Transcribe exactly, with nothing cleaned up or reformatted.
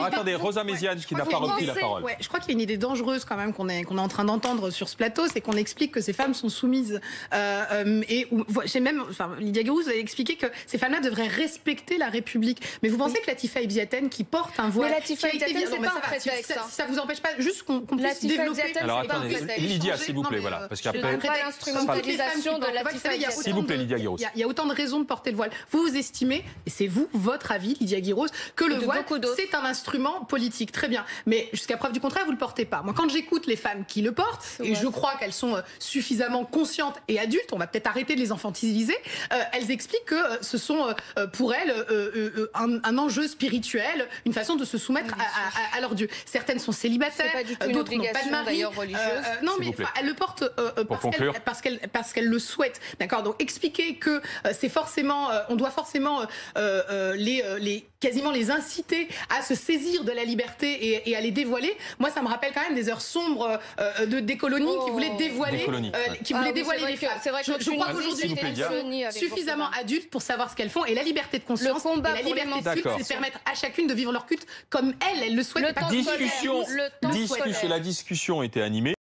attendez, Rosa Méziane qui n'a pas repris la parole. Ouais, je crois qu'il y a une idée dangereuse quand même qu'on est, qu'on est en train d'entendre sur ce plateau, c'est qu'on explique que ces femmes sont soumises. Euh, euh, et j'ai même, enfin, Lydia Guirouz a expliqué que ces femmes-là devraient respecter la République. Mais vous pensez oui. que Latifa Ebziatene qui porte un voile, mais Latifa Ebziatene, c'est pas un prétexte. Si ça vous empêche pas juste qu'on qu puisse développer. Alors attendez, Lydia, s'il vous plaît, voilà, parce qu'après pas l'instrumentalisation de Latifa Ebziatene. S'il vous plaît, Lydia Guirouz. Il y a autant de raisons de porter le voile. Vous vous estimez, et c'est vous, votre avis, Lydia Guirouz, que le voile c'est un instrument politique. Très bien. Mais jusqu'à preuve du contraire, vous le portez pas. Moi, quand j'écoute les femmes qui le portent, et je crois qu'elles sont suffisamment conscientes et adultes, on va peut-être arrêter de les infantiliser, euh, elles expliquent que euh, ce sont euh, pour elles euh, euh, un, un enjeu spirituel, une façon de se soumettre à, à, à leur Dieu. Certaines sont célibataires, d'autres n'ont pas de mari. Religieuse. Euh, non, mais elles le portent euh, parce qu'elles parce qu'elles parce qu'elles le souhaitent. D'accord. Donc expliquer que euh, c'est forcément, euh, on doit forcément euh, euh, les, euh, les quasiment les inciter à se saisir de la liberté et, et à les dévoiler. Moi, ça me rappelle quand même des heures sombres euh, de décolonies oh. qui voulaient dévoiser dévoiler, euh, qui voulaient ah, oui, dévoiler les femmes. C'est vrai que je, je crois qu'aujourd'hui, elles sont suffisamment adultes pour savoir ce qu'elles font et la liberté de conscience et la liberté de culte, c'est permettre à chacune de vivre leur culte comme elles, elles le souhaitent. Le discussion, le discussion, la discussion était animée.